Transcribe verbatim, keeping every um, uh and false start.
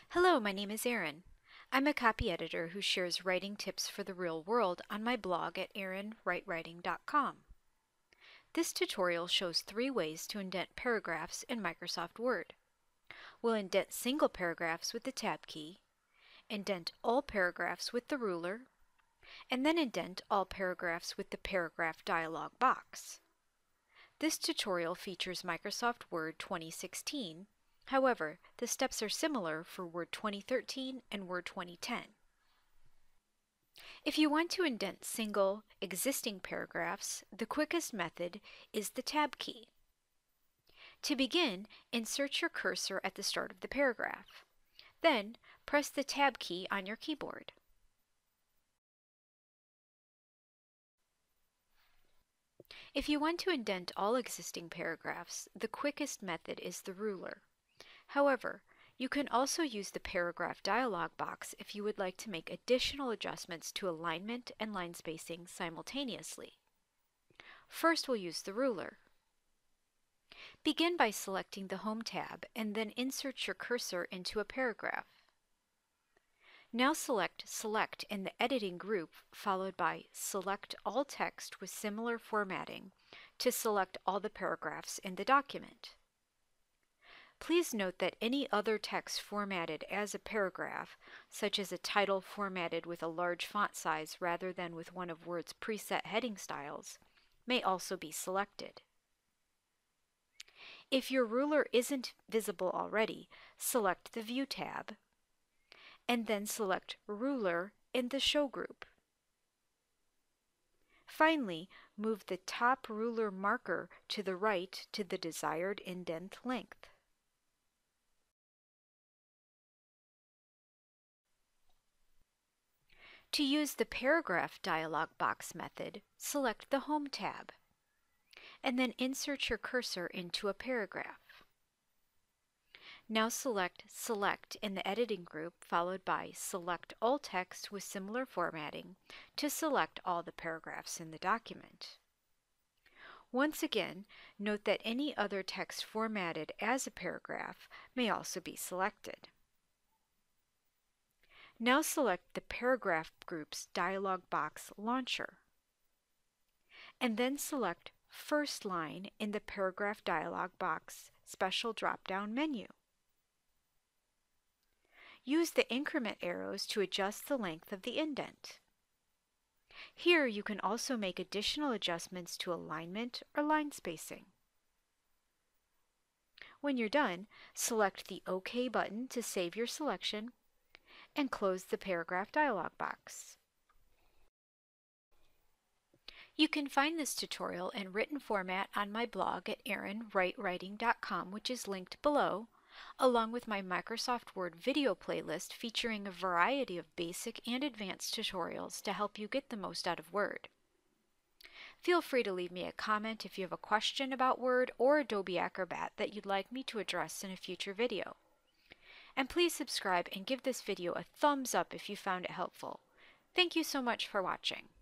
Hello, my name is Erin. I'm a copy editor who shares writing tips for the real world on my blog at erin write writing dot com. This tutorial shows three ways to indent paragraphs in Microsoft Word. We'll indent single paragraphs with the Tab key, indent all paragraphs with the ruler, and then indent all paragraphs with the Paragraph dialog box. This tutorial features Microsoft Word twenty sixteen. However, the steps are similar for Word twenty thirteen and Word twenty ten. If you want to indent single, existing paragraphs, the quickest method is the Tab key. To begin, insert your cursor at the start of the paragraph. Then, press the Tab key on your keyboard. If you want to indent all existing paragraphs, the quickest method is the ruler. However, you can also use the Paragraph dialog box if you would like to make additional adjustments to alignment and line spacing simultaneously. First, we'll use the ruler. Begin by selecting the Home tab and then insert your cursor into a paragraph. Now select Select in the Editing group followed by Select All Text with Similar Formatting to select all the paragraphs in the document. Please note that any other text formatted as a paragraph, such as a title formatted with a large font size rather than with one of Word's preset heading styles, may also be selected. If your ruler isn't visible already, select the View tab, and then select Ruler in the Show group. Finally, move the top ruler marker to the right to the desired indent length. To use the Paragraph dialog box method, select the Home tab, and then insert your cursor into a paragraph. Now select Select in the Editing group followed by Select All Text with Similar Formatting to select all the paragraphs in the document. Once again, note that any other text formatted as a paragraph may also be selected. Now select the Paragraph Group's dialog box launcher, and then select First Line in the Paragraph dialog box special drop-down menu. Use the increment arrows to adjust the length of the indent. Here you can also make additional adjustments to alignment or line spacing. When you're done, select the OK button to save your selection and close the Paragraph dialog box. You can find this tutorial in written format on my blog at erin write writing dot com, which is linked below, along with my Microsoft Word video playlist featuring a variety of basic and advanced tutorials to help you get the most out of Word. Feel free to leave me a comment if you have a question about Word or Adobe Acrobat that you'd like me to address in a future video. And please subscribe and give this video a thumbs up if you found it helpful. Thank you so much for watching.